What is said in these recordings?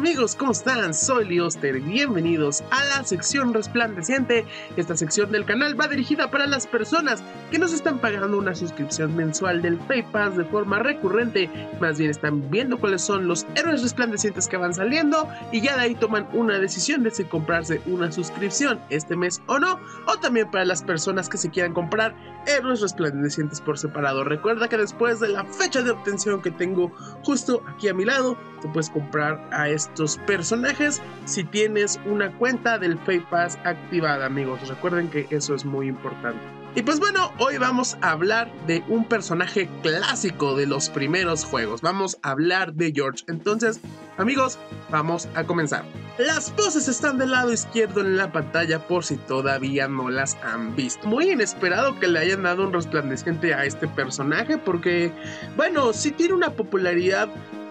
amigos, ¿cómo están? Soy Lioster, bienvenidos a la sección resplandeciente. Esta sección del canal va dirigida para las personas que nos están pagando una suscripción mensual del PayPass de forma recurrente. Más bien están viendo cuáles son los héroes resplandecientes que van saliendo y ya de ahí toman una decisión de si comprarse una suscripción este mes o no. O también para las personas que se quieran comprar héroes resplandecientes por separado. Recuerda que después de la fecha de obtención que tengo justo aquí a mi lado, te puedes comprar a estos personajes si tienes una cuenta del PayPass activada, amigos. Recuerden que eso es muy importante. Y pues bueno, hoy vamos a hablar de un personaje clásico de los primeros juegos. Vamos a hablar de George. Entonces, amigos, vamos a comenzar. Las poses están del lado izquierdo en la pantalla por si todavía no las han visto. Muy inesperado que le hayan dado un resplandeciente a este personaje porque, bueno, sí tiene una popularidad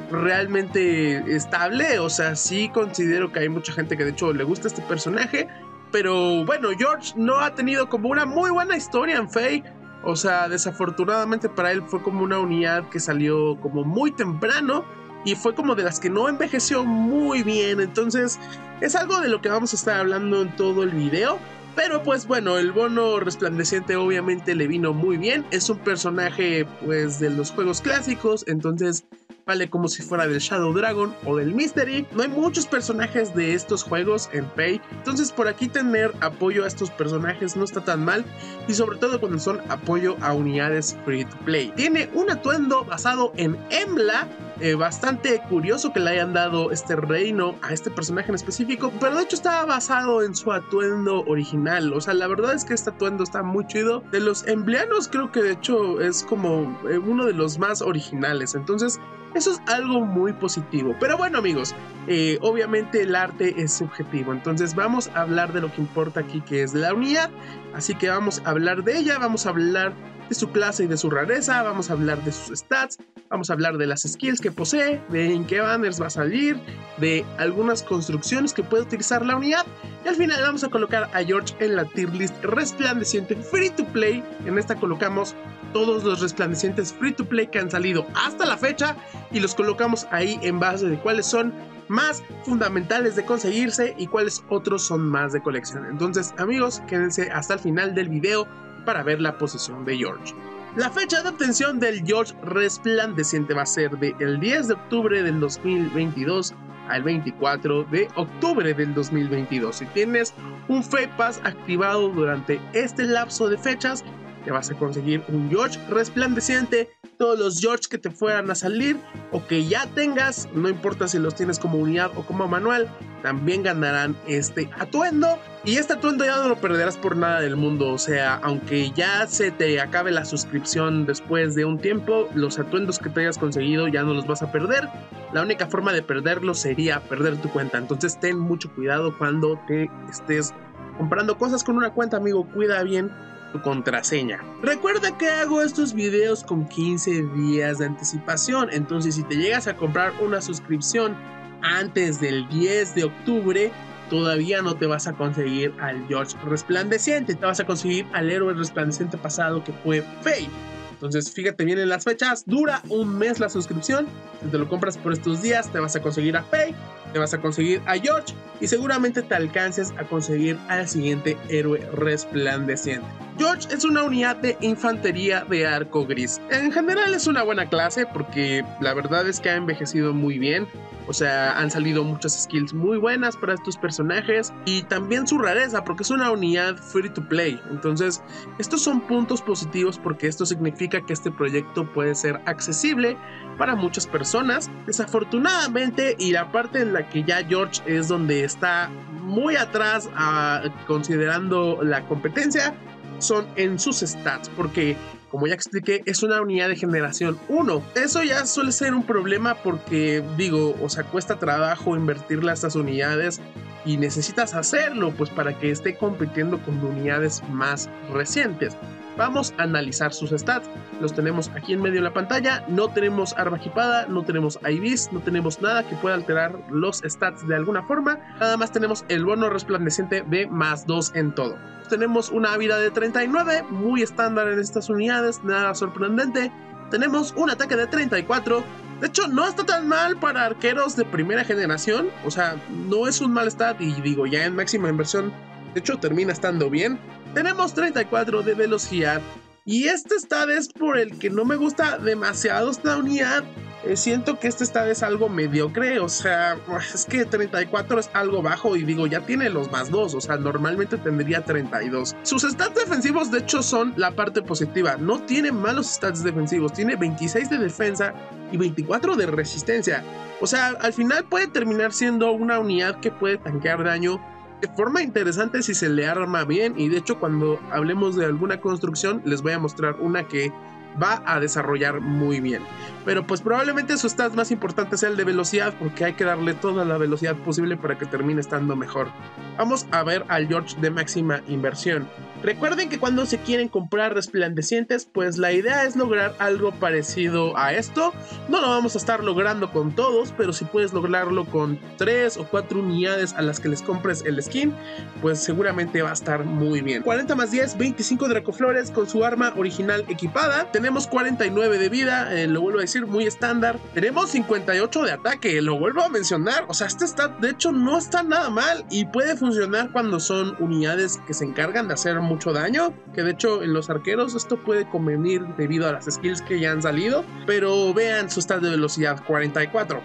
realmente estable. O sea, sí considero que hay mucha gente que de hecho le gusta este personaje. Pero bueno, George no ha tenido como una muy buena historia en Fey. O sea, desafortunadamente para él fue como una unidad que salió como muy temprano y fue como de las que no envejeció muy bien. Entonces es algo de lo que vamos a estar hablando en todo el video. Pero pues bueno, el bono resplandeciente obviamente le vino muy bien. Es un personaje pues de los juegos clásicos, entonces vale como si fuera del Shadow Dragon o del Mystery. No hay muchos personajes de estos juegos en Pay, entonces por aquí tener apoyo a estos personajes no está tan mal, y sobre todo cuando son apoyo a unidades free to play. Tiene un atuendo basado en Embla, bastante curioso que le hayan dado este reino a este personaje en específico, pero de hecho estaba basado en su atuendo original. O sea, la verdad es que este atuendo está muy chido. De los embleanos creo que de hecho es como uno de los más originales, entonces eso es algo muy positivo. Pero bueno, amigos, obviamente el arte es subjetivo, entonces vamos a hablar de lo que importa aquí, que es la unidad. Así que vamos a hablar de ella, vamos a hablar de su clase y de su rareza, vamos a hablar de sus stats, vamos a hablar de las skills que posee, de en qué banners va a salir, de algunas construcciones que puede utilizar la unidad, y al final vamos a colocar a George en la tier list resplandeciente free to play. En esta colocamos todos los resplandecientes free to play que han salido hasta la fecha y los colocamos ahí en base de cuáles son más fundamentales de conseguirse y cuáles otros son más de colección. Entonces, amigos, quédense hasta el final del video para ver la posición de George. La fecha de obtención del George resplandeciente va a ser del 10 de octubre del 2022 al 24 de octubre del 2022. Si tienes un PayPass activado durante este lapso de fechas, te vas a conseguir un George resplandeciente. Todos los George que te fueran a salir o que ya tengas, no importa si los tienes como unidad o como manual, también ganarán este atuendo. Y este atuendo ya no lo perderás por nada del mundo. O sea, aunque ya se te acabe la suscripción después de un tiempo, los atuendos que te hayas conseguido ya no los vas a perder. La única forma de perderlos sería perder tu cuenta. Entonces ten mucho cuidado cuando te estés comprando cosas con una cuenta, amigo. Cuida bien tu contraseña. Recuerda que hago estos videos con 15 días de anticipación, entonces si te llegas a comprar una suscripción antes del 10 de octubre, todavía no te vas a conseguir al George resplandeciente, te vas a conseguir al héroe resplandeciente pasado que fue Fey. Entonces fíjate bien en las fechas, dura un mes la suscripción. Si te lo compras por estos días, te vas a conseguir a Fey, te vas a conseguir a George y seguramente te alcances a conseguir al siguiente héroe resplandeciente. George es una unidad de infantería de arco gris. En general es una buena clase porque la verdad es que ha envejecido muy bien. O sea, han salido muchas skills muy buenas para estos personajes y también su rareza porque es una unidad free to play. Entonces, estos son puntos positivos porque esto significa que este proyecto puede ser accesible para muchas personas. Desafortunadamente, y la parte en la que ya George es donde está muy atrás considerando la competencia, son en sus stats, porque como ya expliqué, es una unidad de generación 1. Eso ya suele ser un problema porque, digo, o sea, cuesta trabajo invertirle a estas unidades y necesitas hacerlo pues para que esté compitiendo con unidades más recientes. Vamos a analizar sus stats. Los tenemos aquí en medio de la pantalla. No tenemos arma equipada, no tenemos IVs, no tenemos nada que pueda alterar los stats de alguna forma. Nada más tenemos el bono resplandeciente de +2 en todo. Tenemos una vida de 39, muy estándar en estas unidades, nada sorprendente. Tenemos un ataque de 34, De hecho, no está tan mal para arqueros de primera generación. O sea, no es un mal stat. Y digo, ya en máxima inversión, de hecho, termina estando bien. Tenemos 34 de velocidad. Y este stat es por el que no me gusta demasiado esta unidad. Siento que este stat es algo mediocre. O sea, es que 34 es algo bajo. Y digo, ya tiene los +2. O sea, normalmente tendría 32. Sus stats defensivos, de hecho, son la parte positiva. No tiene malos stats defensivos. Tiene 26 de defensa y 24 de resistencia. O sea, al final puede terminar siendo una unidad que puede tanquear daño de forma interesante si se le arma bien. Y de hecho, cuando hablemos de alguna construcción, les voy a mostrar una que va a desarrollar muy bien. Pero pues probablemente su stat más importante sea el de velocidad, porque hay que darle toda la velocidad posible para que termine estando mejor. Vamos a ver al George de máxima inversión. Recuerden que cuando se quieren comprar resplandecientes, pues la idea es lograr algo parecido a esto. No lo vamos a estar logrando con todos, pero si puedes lograrlo con 3 o 4 unidades a las que les compres el skin, pues seguramente va a estar muy bien. 40 más 10, 25 Dracoflores con su arma original equipada. Tenemos 49 de vida, lo vuelvo a decir, muy estándar. Tenemos 58 de ataque, lo vuelvo a mencionar. O sea, este stat de hecho no está nada mal y puede funcionar cuando son unidades que se encargan de hacer mucho daño, que de hecho en los arqueros esto puede convenir debido a las skills que ya han salido. Pero vean su stat de velocidad, 44,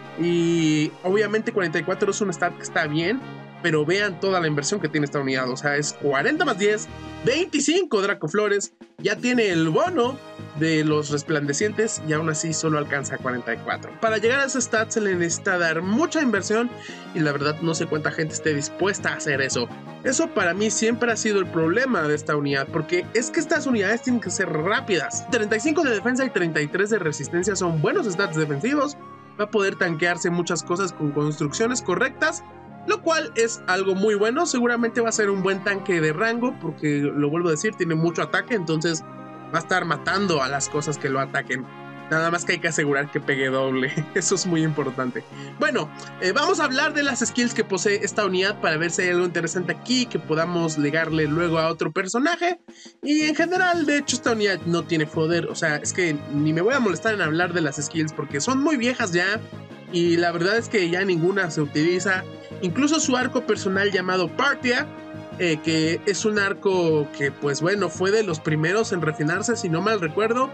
y obviamente 44 es un stat que está bien, pero vean toda la inversión que tiene esta unidad. O sea, es 40 más 10, 25 Dracoflores, ya tiene el bono de los resplandecientes y aún así solo alcanza 44. Para llegar a ese stat se le necesita dar mucha inversión y la verdad no sé cuánta gente esté dispuesta a hacer eso. Eso para mí siempre ha sido el problema de esta unidad, porque es que estas unidades tienen que ser rápidas. 35 de defensa y 33 de resistencia son buenos stats defensivos. Va a poder tanquearse muchas cosas con construcciones correctas, lo cual es algo muy bueno. Seguramente va a ser un buen tanque de rango, porque lo vuelvo a decir, tiene mucho ataque, entonces va a estar matando a las cosas que lo ataquen. Nada más que hay que asegurar que pegue doble. Eso es muy importante. Bueno, vamos a hablar de las skills que posee esta unidad para ver si hay algo interesante aquí que podamos ligarle luego a otro personaje. Y en general, de hecho, esta unidad no tiene fodder. O sea, es que ni me voy a molestar en hablar de las skills porque son muy viejas ya. Y la verdad es que ya ninguna se utiliza. Incluso su arco personal llamado Partia, que es un arco que pues bueno fue de los primeros en refinarse, si no mal recuerdo,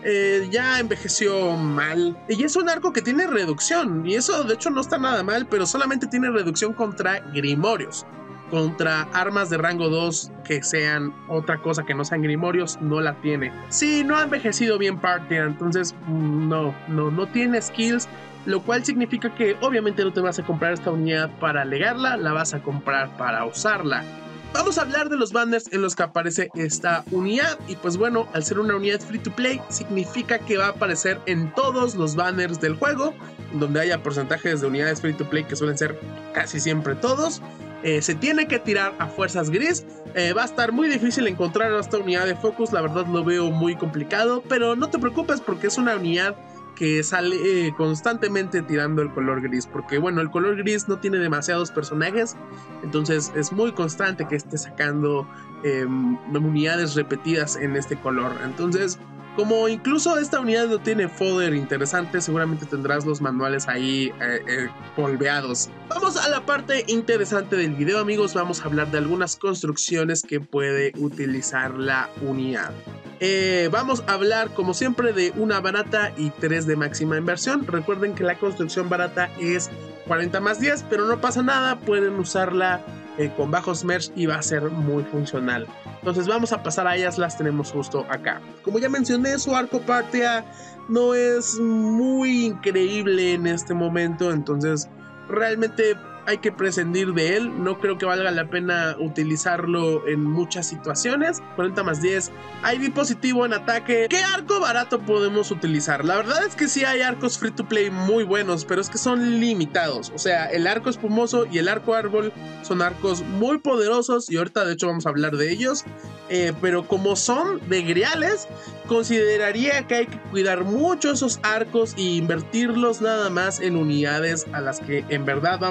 ya envejeció mal. Y es un arco que tiene reducción, y eso de hecho no está nada mal, pero solamente tiene reducción contra grimorios. Contra armas de rango 2 que sean otra cosa que no sean grimorios, no la tiene. Sí, no ha envejecido bien Partia, entonces no tiene skills, lo cual significa que obviamente no te vas a comprar esta unidad para legarla, la vas a comprar para usarla. Vamos a hablar de los banners en los que aparece esta unidad. Y pues bueno, al ser una unidad free to play, significa que va a aparecer en todos los banners del juego, donde haya porcentajes de unidades free to play, que suelen ser casi siempre todos. Se tiene que tirar a fuerzas gris. Va a estar muy difícil encontrar esta unidad de focus, la verdad lo veo muy complicado, pero no te preocupes porque es una unidad que sale constantemente tirando el color gris, porque bueno, el color gris no tiene demasiados personajes, entonces es muy constante que esté sacando unidades repetidas en este color. Entonces, como incluso esta unidad no tiene fodder interesante, seguramente tendrás los manuales ahí polveados. Vamos a la parte interesante del video, amigos. Vamos a hablar de algunas construcciones que puede utilizar la unidad. Vamos a hablar como siempre de una barata y 3 de máxima inversión. Recuerden que la construcción barata es 40 más 10, pero no pasa nada, pueden usarla con bajos merch y va a ser muy funcional. Entonces vamos a pasar a ellas, las tenemos justo acá. Como ya mencioné, su arco Partia no es muy increíble en este momento, entonces realmente hay que prescindir de él. No creo que valga la pena utilizarlo en muchas situaciones. 40 más 10, IV positivo en ataque. ¿Qué arco barato podemos utilizar? La verdad es que sí hay arcos free to play muy buenos, pero es que son limitados. O sea, el arco espumoso y el arco árbol son arcos muy poderosos y ahorita de hecho vamos a hablar de ellos. Pero como son de griales, consideraría que hay que cuidar mucho esos arcos e invertirlos nada más en unidades a las que en verdad vamos a estar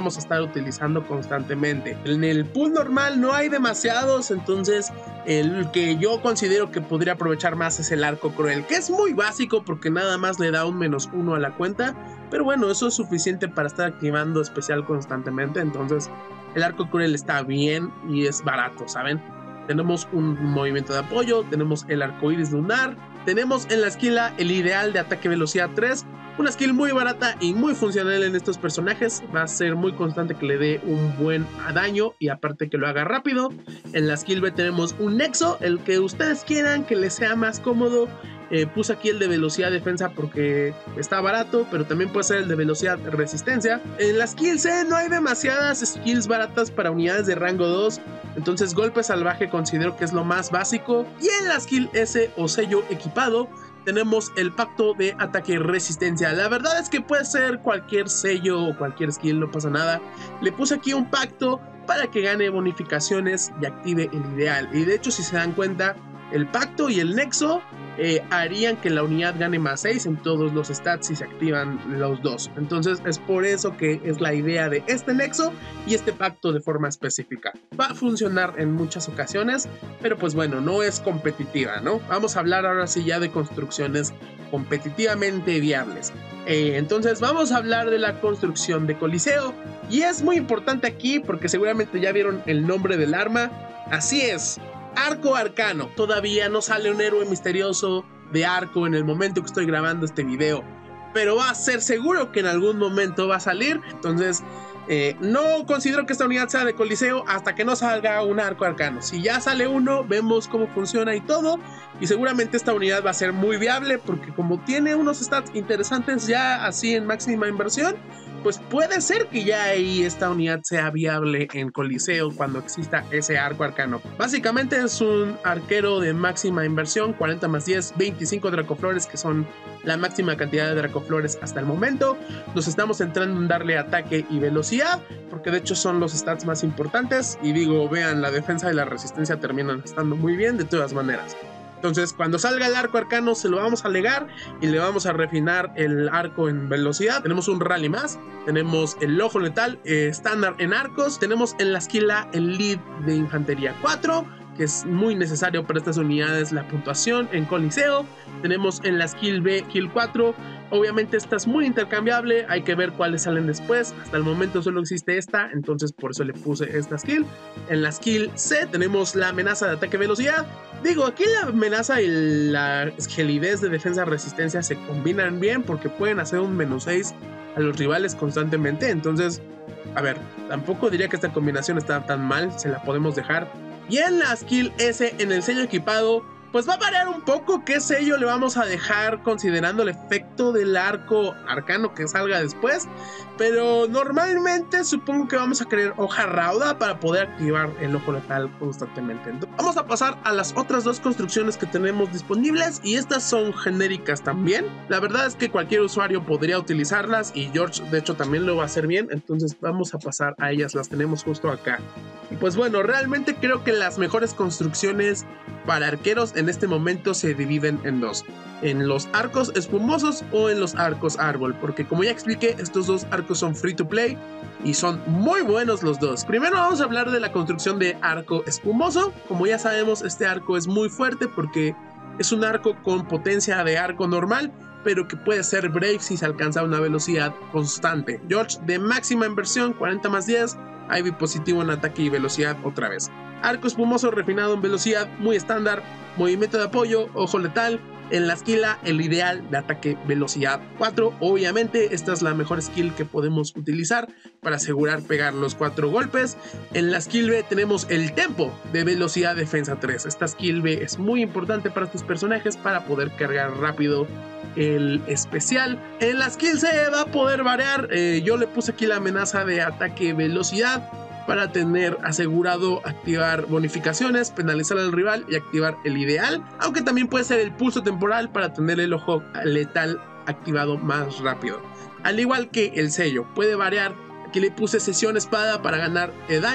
utilizando constantemente. En el pool normal no hay demasiados, entonces el que yo considero que podría aprovechar más es el arco cruel, que es muy básico porque nada más le da un -1 a la cuenta, pero bueno, eso es suficiente para estar activando especial constantemente. Entonces el arco cruel está bien y es barato, ¿saben? Tenemos un movimiento de apoyo, tenemos el arco iris lunar, tenemos en la esquila el ideal de ataque velocidad 3, una skill muy barata y muy funcional en estos personajes. Va a ser muy constante que le dé un buen daño y aparte que lo haga rápido. En la skill B tenemos un nexo, el que ustedes quieran, que les sea más cómodo. Puse aquí el de velocidad defensa porque está barato, pero también puede ser el de velocidad resistencia. En la skill C no hay demasiadas skills baratas para unidades de rango 2, entonces golpe salvaje considero que es lo más básico. Y en la skill S o sello equipado tenemos el pacto de ataque y resistencia. La verdad es que puede ser cualquier sello o cualquier skill, no pasa nada. Le puse aquí un pacto para que gane bonificaciones y active el ideal. Y de hecho, si se dan cuenta, el pacto y el nexo harían que la unidad gane +6 en todos los stats si se activan los dos. Entonces es por eso que es la idea de este nexo y este pacto de forma específica. Va a funcionar en muchas ocasiones, pero pues bueno, no es competitiva, ¿no? Vamos a hablar ahora sí ya de construcciones competitivamente viables. Entonces vamos a hablar de la construcción de Coliseo, y es muy importante aquí porque seguramente ya vieron el nombre del arma. Así es, Arco Arcano. Todavía no sale un héroe misterioso de arco en el momento que estoy grabando este video, pero va a ser seguro que en algún momento va a salir. Entonces no considero que esta unidad sea de Coliseo hasta que no salga un Arco Arcano. Si ya sale uno, vemos cómo funciona y todo, y seguramente esta unidad va a ser muy viable porque como tiene unos stats interesantes ya así en máxima inversión, pues puede ser que ya ahí esta unidad sea viable en Coliseo cuando exista ese Arco Arcano. Básicamente es un arquero de máxima inversión, 40 + 10, 25 Dracoflores, que son la máxima cantidad de Dracoflores hasta el momento. Nos estamos centrando en darle ataque y velocidad, porque de hecho son los stats más importantes. Y digo, vean, la defensa y la resistencia terminan estando muy bien de todas maneras. Entonces, cuando salga el Arco Arcano, se lo vamos a legar y le vamos a refinar el arco en velocidad. Tenemos un rally más, tenemos el ojo letal estándar en arcos, tenemos en la esquila el lead de infantería 4, que es muy necesario para estas unidades la puntuación en Coliseo. Tenemos en la skill B, Kill 4. Obviamente esta es muy intercambiable, hay que ver cuáles salen después. Hasta el momento solo existe esta, entonces por eso le puse esta skill. En la skill C tenemos la amenaza de ataque velocidad. Digo, aquí la amenaza y la gelidez de defensa resistencia se combinan bien porque pueden hacer un -6 a los rivales constantemente. Entonces, a ver, tampoco diría que esta combinación está tan mal, se la podemos dejar. Y en la skill S, en el sello equipado, pues va a variar un poco qué sello le vamos a dejar considerando el efecto del arco arcano que salga después, pero normalmente supongo que vamos a querer hoja rauda para poder activar el ojo letal constantemente. Entonces, vamos a pasar a las otras dos construcciones que tenemos disponibles, y estas son genéricas también. La verdad es que cualquier usuario podría utilizarlas y George de hecho también lo va a hacer bien, entonces vamos a pasar a ellas, las tenemos justo acá. Y pues bueno, realmente creo que las mejores construcciones para arqueros en este momento se dividen en dos: en los arcos espumosos o en los arcos árbol, porque como ya expliqué, estos dos arcos son free to play y son muy buenos los dos. Primero vamos a hablar de la construcción de arco espumoso. Como ya sabemos, este arco es muy fuerte porque es un arco con potencia de arco normal, pero que puede ser brave si se alcanza una velocidad constante. George de máxima inversión, 40 + 10, Ivy positivo en ataque y velocidad otra vez. Arco espumoso refinado en velocidad, muy estándar, movimiento de apoyo, ojo letal. En la esquila, el ideal de ataque velocidad 4. Obviamente esta es la mejor skill que podemos utilizar para asegurar pegar los 4 golpes. En la skill B tenemos el tempo de velocidad defensa 3. Esta skill B es muy importante para estos personajes para poder cargar rápido el especial. En la skill C va a poder variar. Yo le puse aquí la amenaza de ataque velocidad para tener asegurado activar bonificaciones, penalizar al rival y activar el ideal, aunque también puede ser el pulso temporal para tener el ojo letal activado más rápido. Al igual que el sello, puede variar. Aquí le puse sesión espada para ganar daño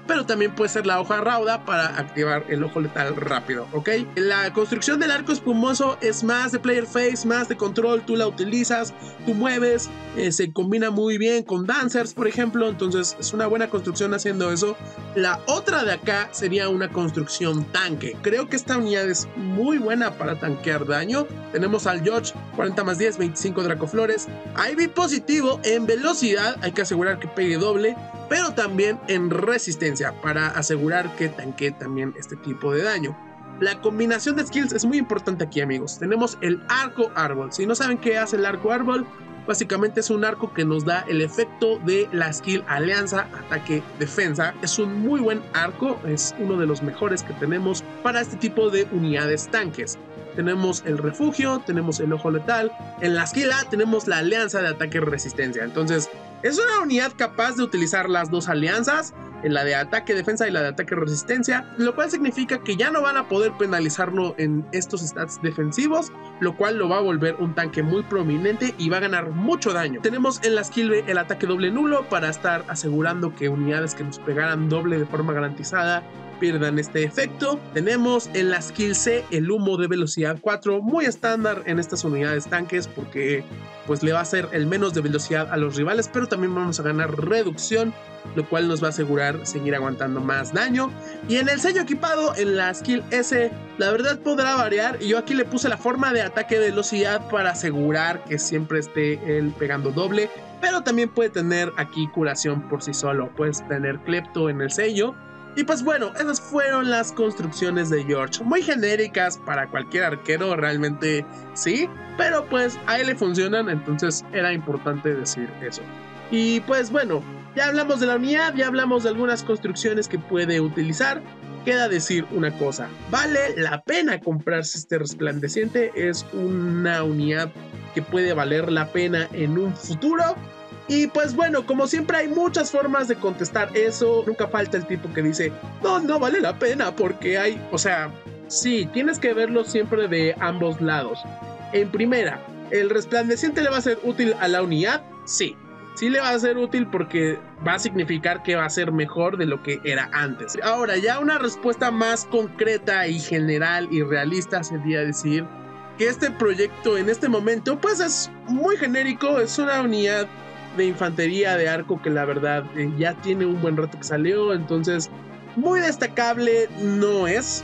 pero también puede ser la hoja rauda para activar el ojo letal rápido, ¿ok? La construcción del arco espumoso es más de player face, más de control, tú la utilizas, tú mueves, se combina muy bien con dancers, por ejemplo, entonces es una buena construcción haciendo eso. La otra de acá sería una construcción tanque. Creo que esta unidad es muy buena para tanquear daño. Tenemos al George, 40 más 10, 25 Dracoflores. IV positivo en velocidad, hay que asegurar que pegue doble, pero también en resistencia para asegurar que tanquee también este tipo de daño. La combinación de skills es muy importante aquí, amigos. Tenemos el arco árbol. Si no saben qué hace el arco árbol, básicamente es un arco que nos da el efecto de la skill alianza, ataque, defensa. Es un muy buen arco, es uno de los mejores que tenemos para este tipo de unidades tanques. Tenemos el refugio, tenemos el ojo letal. En la skill A tenemos la alianza de ataque y resistencia. Entonces es una unidad capaz de utilizar las dos alianzas, en la de ataque defensa y la de ataque resistencia, lo cual significa que ya no van a poder penalizarlo en estos stats defensivos, lo cual lo va a volver un tanque muy prominente y va a ganar mucho daño. Tenemos en la skill B el ataque doble nulo para estar asegurando que unidades que nos pegaran doble de forma garantizada pierdan este efecto. Tenemos en la skill C el humo de velocidad 4, muy estándar en estas unidades tanques porque pues le va a hacer el menos de velocidad a los rivales, pero también vamos a ganar reducción, lo cual nos va a asegurar seguir aguantando más daño. Y en el sello equipado, en la skill S, la verdad podrá variar, y yo aquí le puse la forma de ataque de velocidad para asegurar que siempre esté él pegando doble, pero también puede tener aquí curación por sí solo, puedes tener Klepto en el sello. Y pues bueno, esas fueron las construcciones de George, muy genéricas para cualquier arquero, realmente sí, pero pues a él le funcionan, entonces era importante decir eso. Y pues bueno, ya hablamos de la unidad, ya hablamos de algunas construcciones que puede utilizar. Queda decir una cosa, vale la pena comprarse este resplandeciente, es una unidad que puede valer la pena en un futuro. Y pues bueno, como siempre hay muchas formas de contestar eso. Nunca falta el tipo que dice, no vale la pena porque hay... O sea, sí, tienes que verlo siempre de ambos lados. En primera, ¿el resplandeciente le va a ser útil a la unidad? Sí. Sí le va a ser útil porque va a significar que va a ser mejor de lo que era antes. Ahora, ya una respuesta más concreta y general y realista sería decir que este proyecto en este momento pues es muy genérico, es una unidad de infantería de arco que la verdad ya tiene un buen rato que salió, entonces muy destacable no es,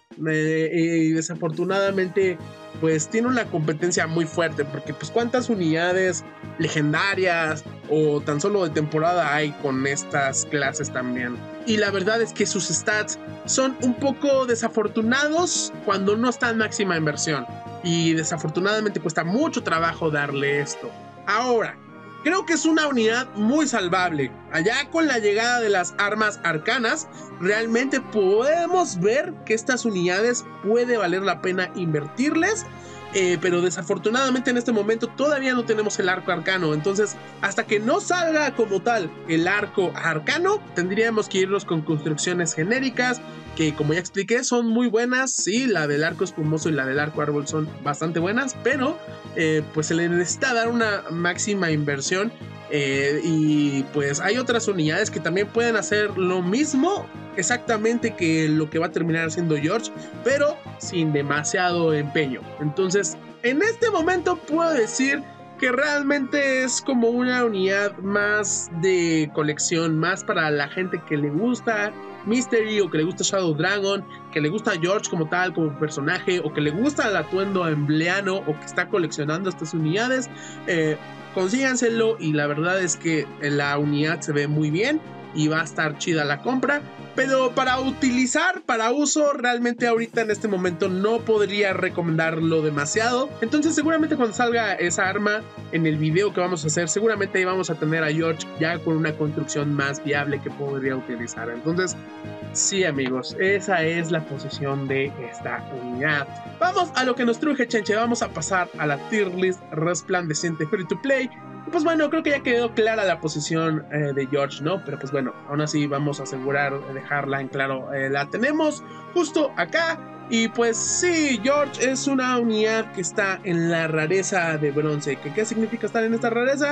y desafortunadamente pues tiene una competencia muy fuerte porque pues cuántas unidades legendarias o tan solo de temporada hay con estas clases también, y la verdad es que sus stats son un poco desafortunados cuando no está en máxima inversión y desafortunadamente cuesta mucho trabajo darle esto. Ahora, creo que es una unidad muy salvable. Allá con la llegada de las armas arcanas, realmente podemos ver que estas unidades puede valer la pena invertirles. Pero desafortunadamente en este momento todavía no tenemos el arco arcano. Entonces, hasta que no salga como tal el arco arcano, tendríamos que irnos con construcciones genéricas que, como ya expliqué, son muy buenas. Sí, la del arco espumoso y la del arco árbol son bastante buenas, pero pues se le necesita dar una máxima inversión. Y pues hay otras unidades que también pueden hacer lo mismo exactamente que lo que va a terminar haciendo George, pero sin demasiado empeño. Entonces, en este momento puedo decir que realmente es como una unidad más de colección, más para la gente que le gusta Mystery o que le gusta Shadow Dragon, que le gusta George como tal, como personaje, o que le gusta el atuendo embleano o que está coleccionando estas unidades. Consíganselo, y la verdad es que la unidad se ve muy bien y va a estar chida la compra, pero para utilizar, para uso, realmente ahorita en este momento no podría recomendarlo demasiado. Entonces seguramente cuando salga esa arma en el video que vamos a hacer, seguramente ahí vamos a tener a George ya con una construcción más viable que podría utilizar. Entonces sí, amigos, esa es la posición de esta unidad. Vamos a lo que nos truje, chenche. Vamos a pasar a la tier list resplandeciente free to play. Y pues bueno, creo que ya quedó clara la posición de George, ¿no? Pero pues bueno, aún así vamos a asegurar dejarla en claro. La tenemos justo acá. Y pues sí, George es una unidad que está en la rareza de bronce. ¿Qué significa estar en esta rareza?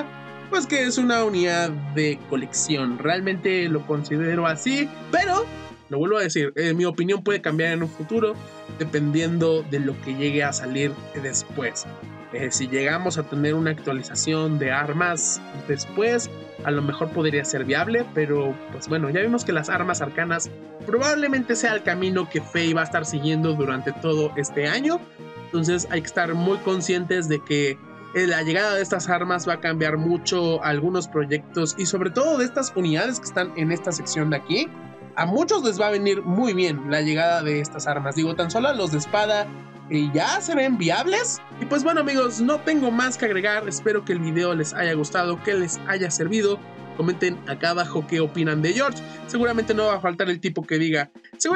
pues que es una unidad de colección. Realmente lo considero así, pero lo vuelvo a decir, mi opinión puede cambiar en un futuro dependiendo de lo que llegue a salir después. Si llegamos a tener una actualización de armas después, a lo mejor podría ser viable, pero pues bueno, ya vimos que las armas arcanas probablemente sea el camino que Fei va a estar siguiendo durante todo este año. Entonces hay que estar muy conscientes de que la llegada de estas armas va a cambiar mucho algunos proyectos y sobre todo de estas unidades que están en esta sección de aquí. A muchos les va a venir muy bien la llegada de estas armas. Digo, tan solo a los de espada ya se ven viables. Y pues bueno amigos, no tengo más que agregar. Espero que el video les haya gustado, que les haya servido. Comenten acá abajo qué opinan de George. Seguramente no va a faltar el tipo que diga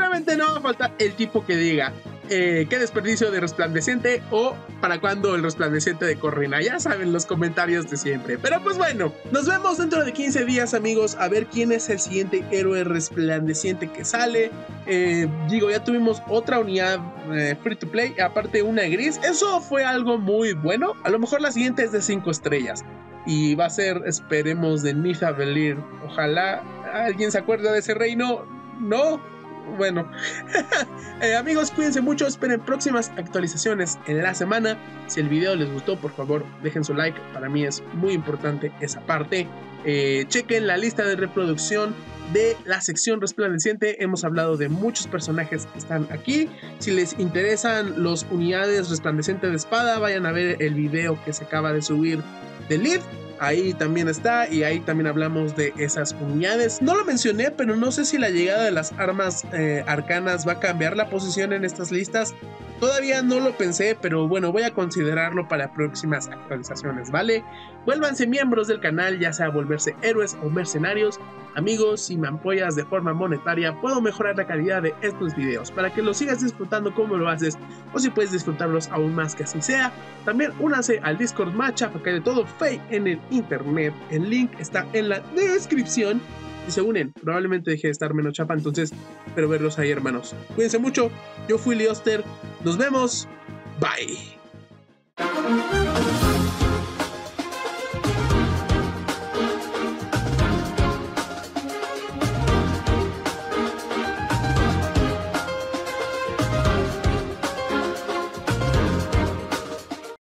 qué desperdicio de resplandeciente o para cuándo el resplandeciente de Corrina. Ya saben los comentarios de siempre. Pero pues bueno, nos vemos dentro de 15 días amigos, a ver quién es el siguiente héroe resplandeciente que sale. Digo, ya tuvimos otra unidad free to play, aparte una gris. Eso fue algo muy bueno. A lo mejor la siguiente es de 5 estrellas y va a ser, esperemos, de Nitha Velir. Ojalá alguien se acuerde de ese reino. No, bueno. Amigos, cuídense mucho, esperen próximas actualizaciones en la semana. Si el video les gustó, por favor dejen su like, para mí es muy importante esa parte. Chequen la lista de reproducción de la sección resplandeciente. Hemos hablado de muchos personajes que están aquí. Si les interesan los unidades resplandecientes de espada, vayan a ver el video que se acaba de subir de Lead. Ahí también está, y ahí también hablamos de esas unidades. No lo mencioné, pero no sé si la llegada de las armas arcanas va a cambiar la posición en estas listas. Todavía no lo pensé, pero bueno, voy a considerarlo para próximas actualizaciones, ¿vale? Vuélvanse miembros del canal, ya sea volverse héroes o mercenarios. Amigos, si me apoyas de forma monetaria, puedo mejorar la calidad de estos videos para que los sigas disfrutando como lo haces, o si puedes disfrutarlos aún más que así sea. También únanse al Discord más chafa que hay de todo Fei en el internet. El link está en la descripción. Y se unen, probablemente deje de estar menos chapa, entonces espero verlos ahí, hermanos. Cuídense mucho, yo fui Lioster, nos vemos, bye.